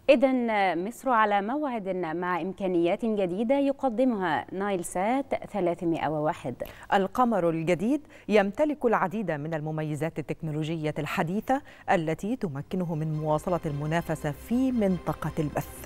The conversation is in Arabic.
إذن مصر على موعد مع إمكانيات جديدة يقدمها نايل سات 301. القمر الجديد يمتلك العديد من المميزات التكنولوجية الحديثة التي تمكنه من مواصلة المنافسة في منطقة البث.